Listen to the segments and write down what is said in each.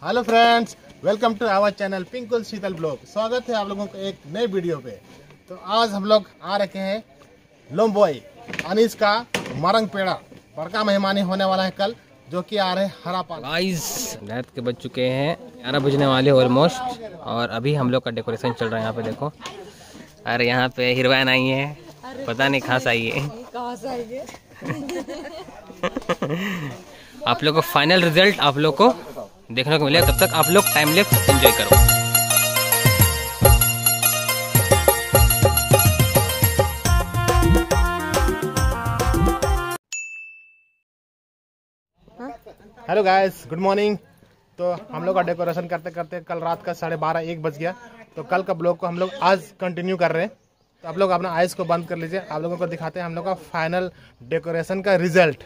Hello friends, welcome to our channel Pinkul Sheetal blog. स्वागत है आप लोगों को एक नई वीडियो पे। तो आज हम लोग आ रखे हैं लोम्बोई अनीस का मरंग पेड़ा। बड़का मेहमानी होने वाला है कल, जो कि आ रहे हैं हरा पान। गाइस रात के बज चुके हैं 11 बजने वाले ऑलमोस्ट, और अभी हम लोग का डेकोरेशन चल रहा है। यहाँ पे देखो, अरे यहाँ पे हीरोइन आई है, पता नहीं कहाँ से आई है। आप लोग को फाइनल रिजल्ट आप लोग को देखने को मिलेगा, तब तक आप लोग टाइम लैप्स एंजॉय करो। Hello guys, good morning. तो हम लोग का डेकोरेशन करते करते कल रात का 12:30-1 बज गया। तो कल का ब्लॉग को हम लोग आज कंटिन्यू कर रहे हैं। तो आप लोग अपना आइज को बंद कर लीजिए, आप लोगों को दिखाते हैं हम लोग का फाइनल डेकोरेशन का रिजल्ट।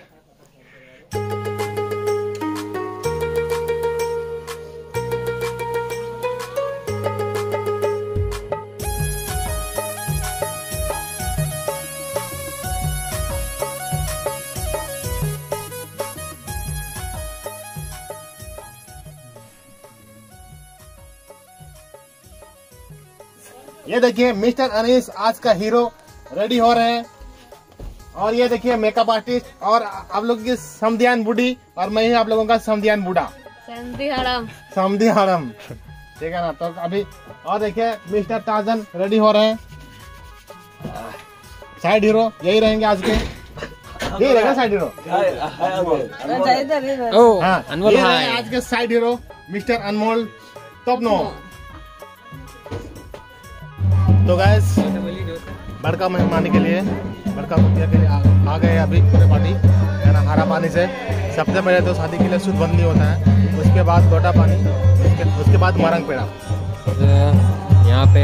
ये देखिए मिस्टर अनीस आज का हीरो रेडी हो रहे हैं। और ये देखिए मेकअप आर्टिस्ट और आप लोगों की समधियान बूढ़ी, और मैं ही आप लोगों का समधियान बूढ़ा, समधी हड़म, ठीक है ना। तो अभी और देखिए मिस्टर टार्जन रेडी हो रहे हैं। साइड हीरो यही रहेंगे आज के, यही रहेगा साइड हीरो। हाँ, अनमोल ये भाई आज के side hero mister Anmol Topno. तो गैस बड़का मेहमानी के लिए, बड़का मुखिया के लिए आ गए अभी पूरे पार्टी, है ना। हरा पानी से सबसे पहले तो शादी के लिए शुद्ध बंदी होता है, उसके बाद गोटा पानी, उसके बाद मरंग पेड़ा। यहाँ पे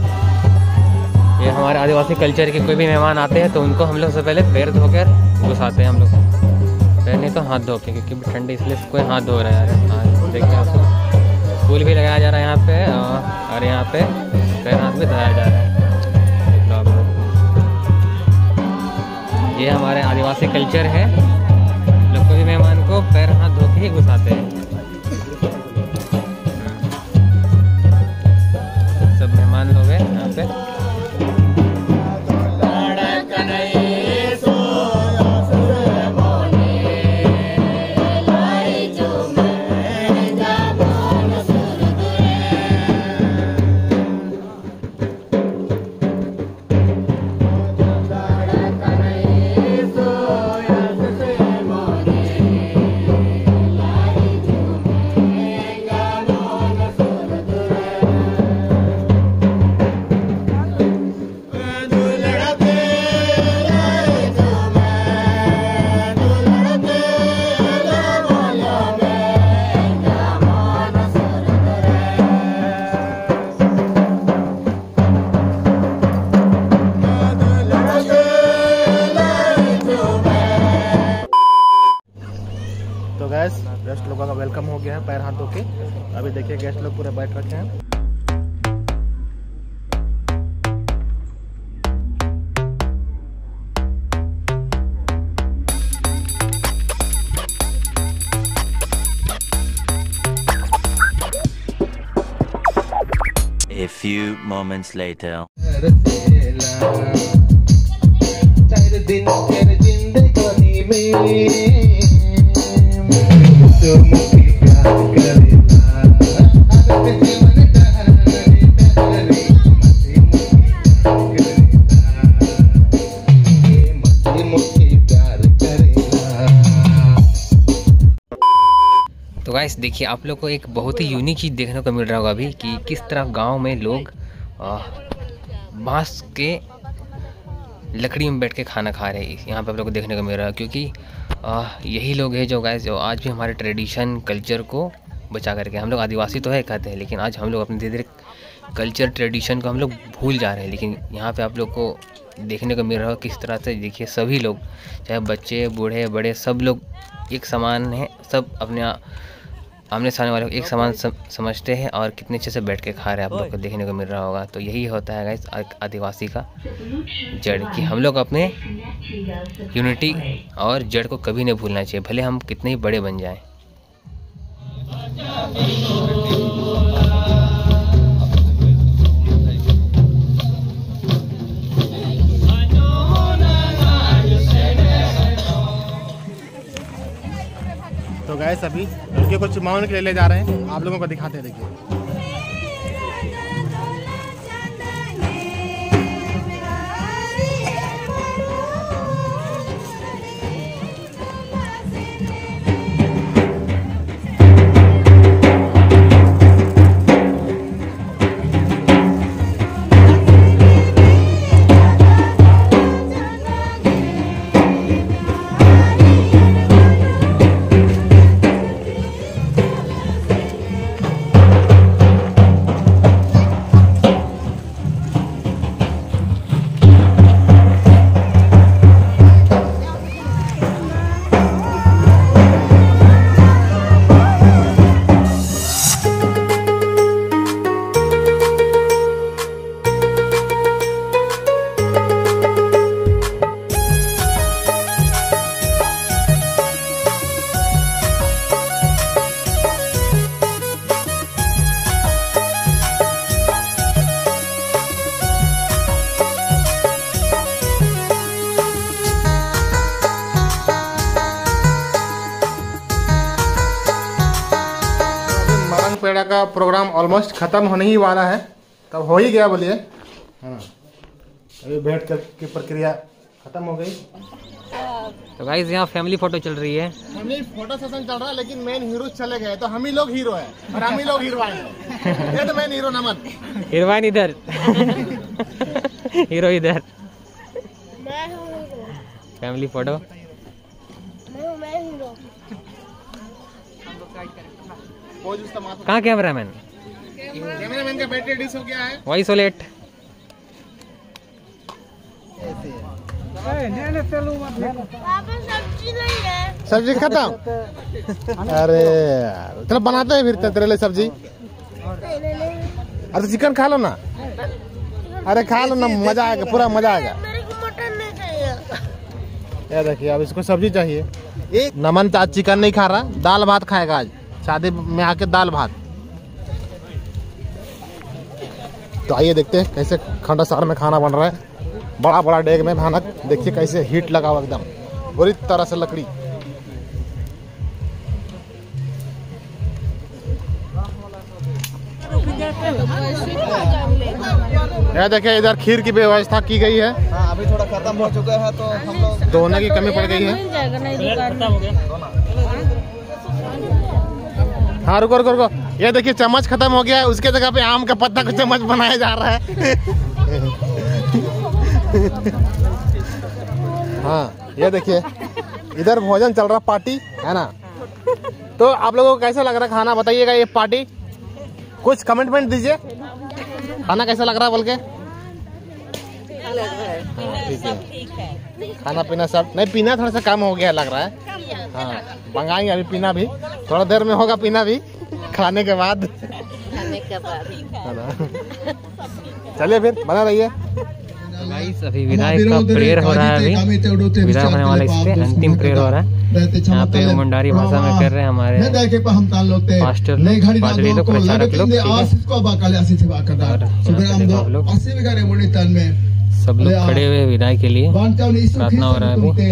ये हमारे आदिवासी कल्चर के कोई भी मेहमान आते हैं तो उनको हम लोग सबसे पहले पैर धोकर घुसाते हैं हम लोग। पैर नहीं तो हाथ धो के, क्योंकि ठंडी, इसलिए कोई हाथ धो रहा है। हाँ देखिए, आपको फूल भी लगाया जा रहा है यहाँ पे, और यहाँ पे पैर हाथ भी धोया जा रहा है। देख लो आप लोग, ये हमारे आदिवासी कल्चर है। लोग कोई भी मेहमान को पैर हाथ धो के ही घुसाते हैं। सब मेहमान लोग हैं यहाँ पे। तो गैस गेस्ट लोगों का वेलकम हो गया है पैर हाथ धो के। अभी देखिए गेस्ट लोग पूरे बैठ रखे हैं। A few moments later. तो गाइस देखिए, आप लोग को एक बहुत ही यूनिक चीज़ देखने को मिल रहा होगा अभी, कि किस तरह गांव में लोग बांस के लकड़ी में बैठ के खाना खा रहे हैं। यहाँ पे आप लोग को देखने को मिल रहा है, क्योंकि यही लोग हैं जो गाइस जो आज भी हमारे ट्रेडिशन कल्चर को बचा करके, हम लोग आदिवासी तो है कहते हैं, लेकिन आज हम लोग अपने धीरे धीरे कल्चर ट्रेडिशन को हम लोग भूल जा रहे हैं। लेकिन यहाँ पे आप लोग को देखने को मिल रहा है किस तरह से, देखिए सभी लोग, चाहे बच्चे बूढ़े बड़े, सब लोग एक समान हैं। सब अपने आमने सामने वाले को एक समान समझते हैं, और कितने अच्छे से बैठ के खा रहे हैं आप लोग को देखने को मिल रहा होगा। तो यही होता है गाइस आदिवासी का जड़, कि हम लोग अपने यूनिटी और जड़ को कभी नहीं भूलना चाहिए, भले हम कितने ही बड़े बन जाएं। तो गाइस अभी लड़के को चुमाने के लिए ले जा रहे हैं, आप लोगों को दिखाते हैं। देखिए पेड़ा का प्रोग्राम ऑलमोस्ट खत्म होने ही वाला है, तब हो ही गया बोलिए, है ना। अभी बैठ कर की प्रक्रिया खत्म हो गई। तो गाइस यहाँ फैमिली फोटो चल रही है, फैमिली फोटो सेशन चल रहा है, लेकिन मेन हीरो चले गए तो हम ही लोग हीरो है और हम ही लोग हीरोइन है। ये तो मेन हीरो नमन, हीरोइन इधर हीरो इधर। फैमिली फोटो कहाँ कैमरामैन? कैमरामैन का बैटरी डिस हो गया है, वॉइस ओलेट। सब्जी खत्म। अरे यार चलो बनाते हैं फिर तेरे लिए सब्जी। अरे चिकन खा लो ना, अरे खा लो ना, मजा आएगा, पूरा मजा आएगा। ये देखिए अब इसको सब्जी चाहिए। नमन आज चिकन नहीं खा रहा, दाल भात खाएगा आज, शादी में आके दाल भात। तो आइए देखते हैं कैसे खंडसार में खाना बन रहा है, बड़ा बड़ा डेग में भयानक। देखिए कैसे हीट लगा हुआ एकदम पूरी तरह से लकड़ी। यह देखिए इधर खीर की व्यवस्था की गई है। हाँ, अभी थोड़ा खत्म हो चुका है तो हम लोग दोने की कमी पड़ गई है। हाँ रुको रुको रुको, ये देखिए चम्मच खत्म हो गया है, उसके जगह पे आम का पत्ता का चम्मच बनाया जा रहा है। हाँ ये देखिए इधर भोजन चल रहा, पार्टी है ना। तो आप लोगों को कैसा लग रहा है खाना, बताइएगा ये पार्टी, कुछ कमेंटमेंट दीजिए। खाना कैसा लग रहा है बोल के। ठीक है, खाना पीना सब नहीं, पीना थोड़ा सा कम हो गया लग रहा है। हाँ मंगाएंगे अभी पीना भी, थोड़ा देर में होगा पीना भी, खाने के बाद। चलिए फिर बना रहिए। गाइस अभी विदाई का प्रेयर हो रहा है, अभी विदा होने वाला इससे अंतिम प्रेयर हो रहा है। यहाँ पे मुंडारी भाषा में कर रहे हैं हमारे पास्टर पादरी लोग, प्रचारक लोग। सब लोग खड़े हुए विदाई के लिए, प्रार्थना हो रहा है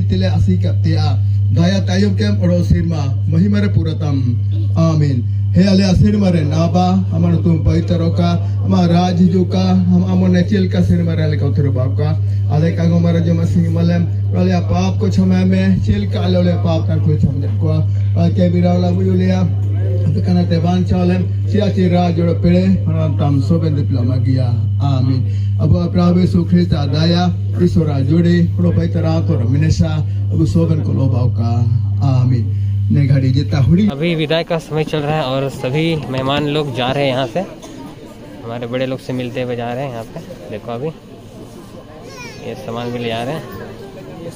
अभी। हे अले सिरमरे नाबा हमन तुम पवित्र का हमारा राज हिजुका हम अमन चिल का सिरमरे ले कौथर बाप का अले का गमर जो मसिंग मलम अले पाप को क्षमा में चिल का अले पाप का को क्षमा को के बिराला बुलिया तो कना ते बान चालम चिया चिरा जोड़ पेड़े हम तम सोबें डिप्लोमा किया आमीन। अब प्रभु यीशु ख्रिस्त दया ईश्वर जोड़े प्रो पवित्र तो रमिनेशा अब सोबें को लोबाव का आमीन। अभी विदाई का समय चल रहा है और सभी मेहमान लोग जा रहे हैं यहाँ से, हमारे बड़े लोग से मिलते हुए जा रहे हैं। यहाँ पे देखो अभी ये सामान भी ले जा रहे हैं,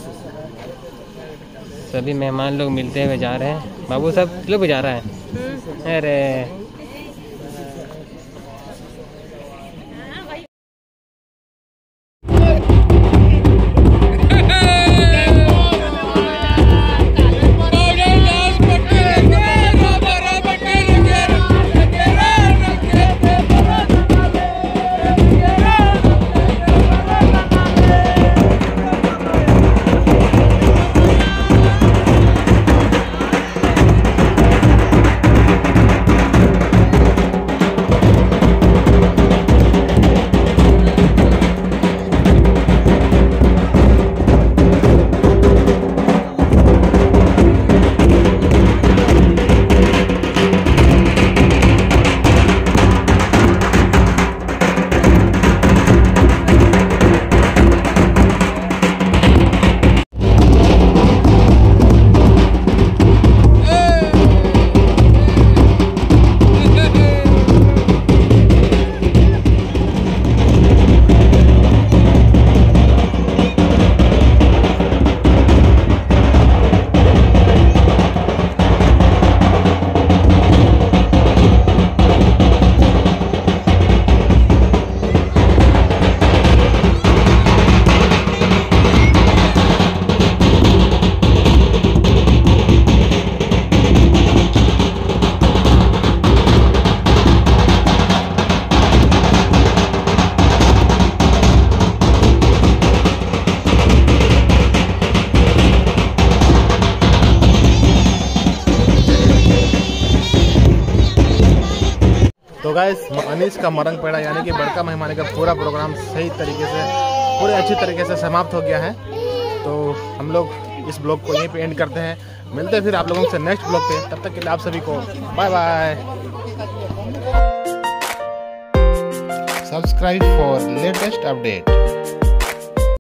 सभी मेहमान लोग मिलते हुए जा रहे हैं। बाबू सब लोग भी जा रहा है। अरे गाइस अनीस का मरंग पेड़ा यानी कि बड़का मेहमानी का पूरा प्रोग्राम सही तरीके से पूरे अच्छी तरीके से समाप्त हो गया है। तो हम लोग इस ब्लॉग को यहीं पे एंड करते हैं। मिलते हैं फिर आप लोगों से नेक्स्ट ब्लॉग पे। तब तक के लिए आप सभी को bye bye. Subscribe for latest update.